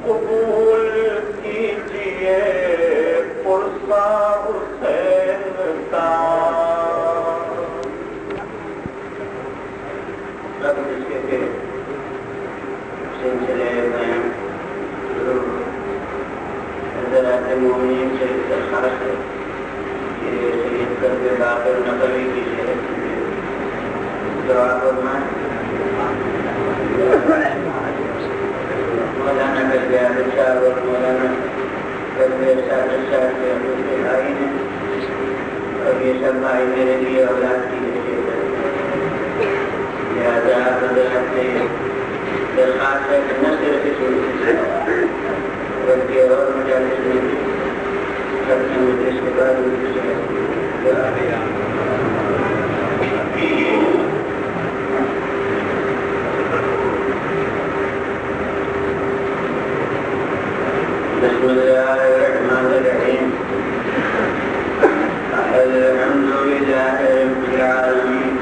قبول کیجیے پرسا حسین کا سب اس کے سلسلے میں حضرات مومنین سے درخواست ہے کہ سید کر کے باقر نقلی کی صحت میں دعا فرمائیں. مولانا کر گیا صاحب اور مولانا کر گئے صاحب کے دوسرے بھائی نے اور یہ سب بھائی میرے لیے اولاد کی حیثیت ہے. لہٰذا حضرات سے درخواست ہے کہ نہ صرف اس بلکہ اور مجالس میں بھی سب سے مجلس کے بعد ان سے بسم اللہ الرحمن الرحیم الحمد للہ رب العالمین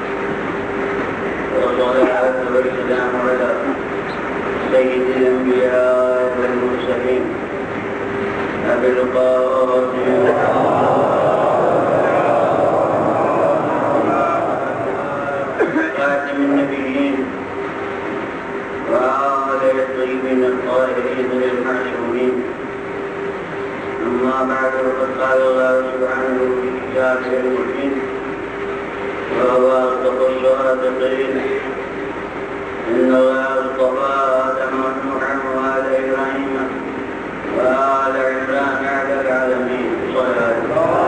والصلاة والسلام علی سید الانبیاء والمرسلین ابی القاسم خاتم النبیین وآل الطیبین الطاہرین المعصومین. أما بعد فقد قال الله سبحانه في كتابه المبين وهو أصدق الصادقين إن الله اصطفى آدم ونوحا وآل إبراهيم وآل عمران على العالمين. صلاة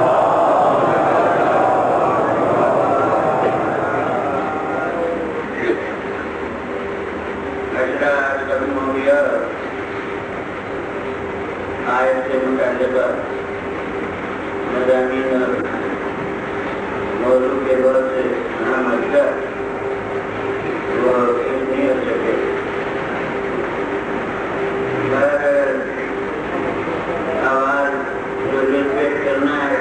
أشرار المولياء آیت سے متعلقہ مضامین اور موضوع کے بہت سے اہم اجزاء وہ نہیں ہو سکے. آواز جو پیش کرنا ہے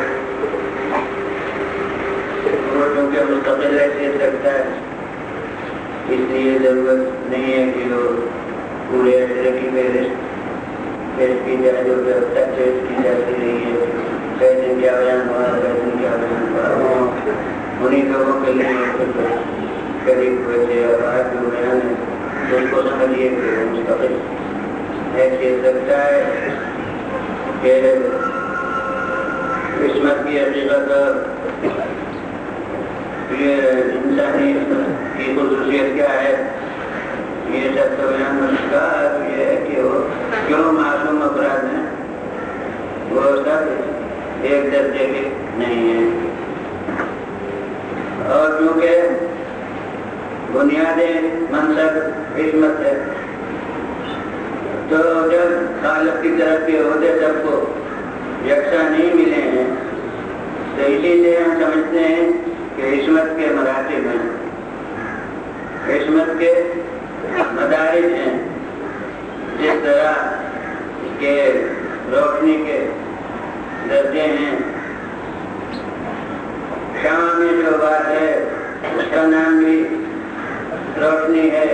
وہ چونکہ مستقل حیثیت رکھتا ہے اس لیے ضرورت نہیں ہے کہ وہ پورے عرصے کی فہرست پیش کی جائے جو کہ اب تک پیش کی جاتی رہی ہے. کئی دن کیا بیان ہوا کئی دن کیا بیان ہوا انہیں لوگوں کے لیے قریب ہوئے تھے اور آج جو بیان ہے اس کو سمجھیے کہ وہ مستقل حیثیت رکھتا ہے کہ عصمت کی حقیقت یہ انسانی کی خصوصیت کیا ہے یہ سب کا بیان کا یہ ہے کہ وہ کیوں معصوم افراد ہیں وہ سب ایک درجے کے نہیں ہیں اور کیونکہ بنیاد منصب عصمت ہے تو جب خالق کی طرف کے عہدے سب کو یکساں نہیں ملے ہیں تو اسی لیے ہم سمجھتے ہیں کہ عصمت کے مراتب ہیں عصمت کے مدارج ہیں. جس طرح کے روشنی کے درجے ہیں شمع میں جو بات ہے اس کا نام بھی روشنی ہے.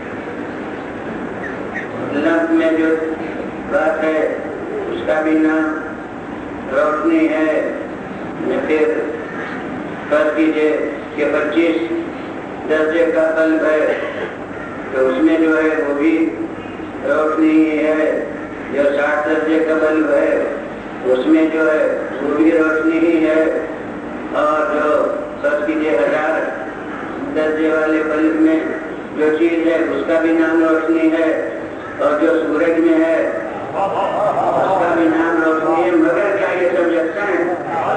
لمپ میں جو بات ہے اس کا بھی نام روشنی ہے. پھر فرض کیجیے کہ 25 درجے کا بلب ہے تو اس میں جو ہے وہ بھی روشنی ہی ہے. جو 60 درجے کا بلب ہے اس میں جو ہے وہ بھی روشنی ہی ہے. اور جو فرض کیجیے 1000 درجے والے بلب میں جو چیز ہے اس کا بھی نام روشنی ہے اور جو سورج میں ہے اس کا بھی نام روشنی ہے. مگر کیا یہ سب یکساں ہیں؟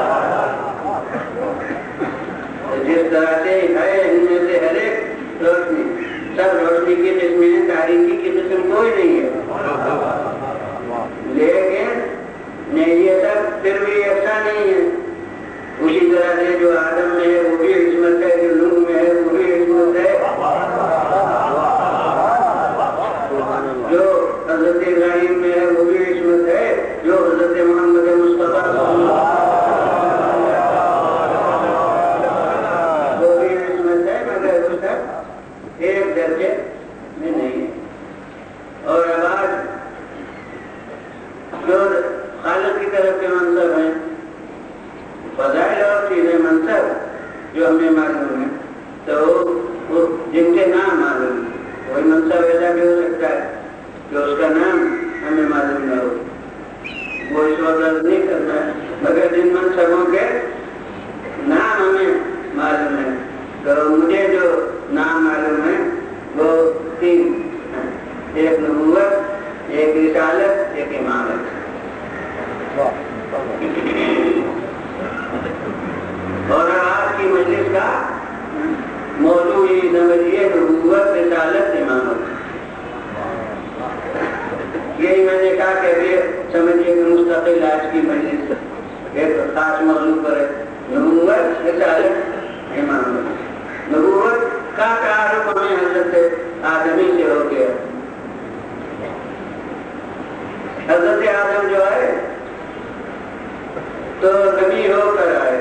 جس طرح سے ہے ان میں سے ہر ایک روشنی سب روشنی کی قسمیں ہیں تاریکی کی قسم کوئی نہیں ہے. لیکن نہیں یہ سب پھر بھی ایسا نہیں ہے. اسی طرح سے جو آدم میں ہے وہ بھی عصمت ہے جو نوح میں ہے وہ بھی عصمت ہے جو حضرت ابراہیم میں ہے وہ بھی عصمت ہے جو حضرت محمد مصطفیٰ وہ بھی عصمت ہے مگر اس تک ایک درجے میں نہیں ہے. اور اب کہ اس کا نام ہمیں معلوم نہ ہو. وہ اس وقت نہیں کرتا ہے مگر جن منصبوں کے نام ہمیں معلوم ہے. تو مجھے جو نام معلوم ہے وہ 3 ہیں. ایک نبوت، ایک رسالت، ایک امامت. اور آج کی مجلس کا موضوع یہ سمجھیے نبوت، رسالت، امامت. یہی میں نے کہا کہ یہ سمجھیے کہ مستقل آج کی مجلس ایک خاص موضوع پر ہے. نبوت، رسالت، امامت. نبوت کا تعارف ہمیں حضرت آدمی سے ہو گیا. حضرت آدم جو ہے تو نبی ہو کر آئے،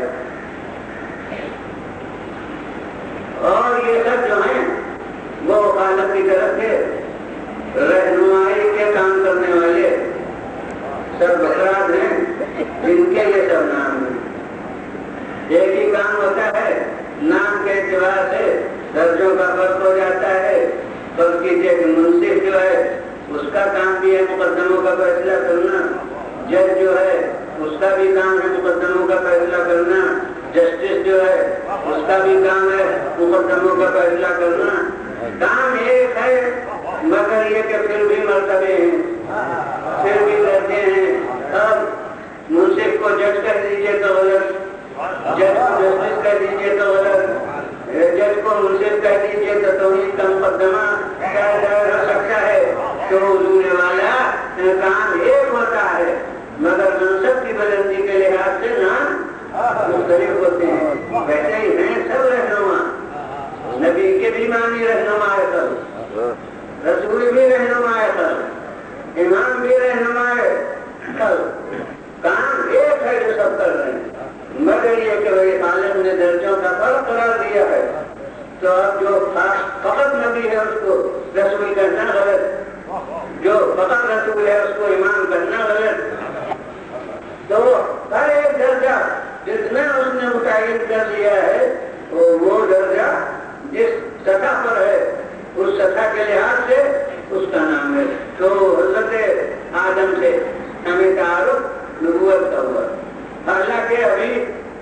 اور یہ سب جو ہیں وہ خالق کی طرف سے رہنمائی کے کام کرنے والے سب افراد ہیں جن کے یہ سب نام ہیں. ایک ہی کام ہوتا ہے، نام کے اعتبار سے درجوں کا فرق ہو جاتا ہے. فرق کیجیے کہ منصف جو ہے اس کا کام بھی ہے مقدموں کا فیصلہ کرنا. جج جو ہے اس کا بھی کام ہے مقدموں کا فیصلہ کرنا. جسٹس جو ہے اس کا بھی کام ہے مقدموں کا فیصلہ کرنا. کام ایک ہے مگر یہ کہ پھر بھی مرتبے ہیں، پھر بھی رہتے ہیں. اب منصف کو جج کر دیجیے تو غلط، جج کو جسٹس کر دیجیے تو غلط، جج کو منصف کہہ دیجیے تو توحید کا مقدمہ ہو سکتا ہے. تو حضور والا کام ایک ہوتا ہے مگر منصب کی بلندی کے لحاظ سے نام مختلف ہوتے ہیں. ویسے ہی ہیں سب رہنما. نبی کے بھی معنی رہنما ہے، سب رسول بھی رہنما ہے، سب امام بھی رہنما ہے. سب کام ایک ہے جو سب کر رہے ہیں مگر یہ کہ بھائی خالق نے درجوں کا فرق قرار دیا ہے. تو اب جو فقط نبی ہے اس کو رسول کرنا غلط، جو فقط رسول ہے اس کو امام کرنا غلط. تو ہر ایک درجہ جتنا اس نے متعین کر لیا ہے وہ درجہ جس سطح پر ہے اس سطح کے لحاظ سے اس کا نام ہے. تو حضرت آدم سے ہمیں تعارف نبوت کا ہوا، حالانکہ ابھی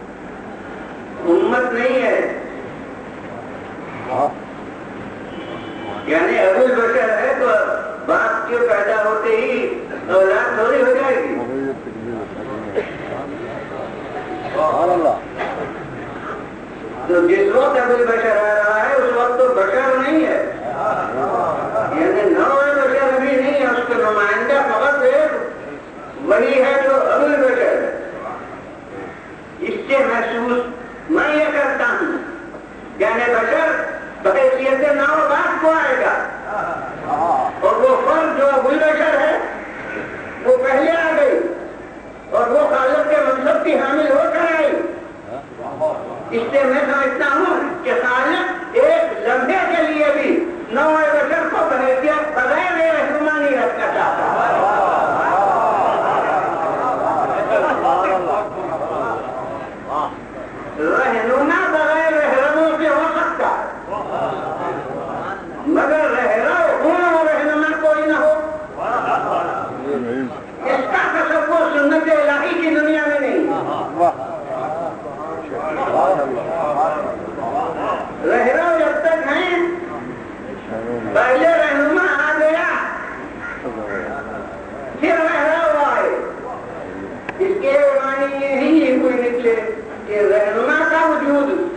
امت نہیں ہے. یعنی ابو البشر ہے تو باپ کے پیدا ہوتے ہی اولاد تھوڑی ہو جائے گی. تو جس وقت ابو البشر آ رہا ہے اس وقت تو بشر نہیں ہے، یعنی نو بشر ابھی نہیں ہے. اس کے نمائندہ فقط ایک وہی ہے جو ابو البشر ہے. اس سے محسوس میں یہ کرتا ہوں یعنی بشر بحیثیت نو باپ کو آئے گا، اور وہ فرد جو ابو البشر ہے وہ پہلے آ گئی اور وہ خالق کے منصب کی حامل ہو کر آئی. اس سے میں سمجھتا ہوں کہ خالق ایک لمحے کے لیے بھی نو بشر کو بحیثیت بغیر رہنما نہیں رکھنا چاہتا. رہنما بغیر رہنموں سے ہو سکتا مگر رہنما کوئی نہ ہو، اس کا تصور سنت الہی کی دنیا میں نہیں. رہنما جب تک ہیں پہلے رہنما آ گیا پھر رہنما آئے. اس کے معنی یہ نہیں کوئی نکلے کہ رہنما کا وجود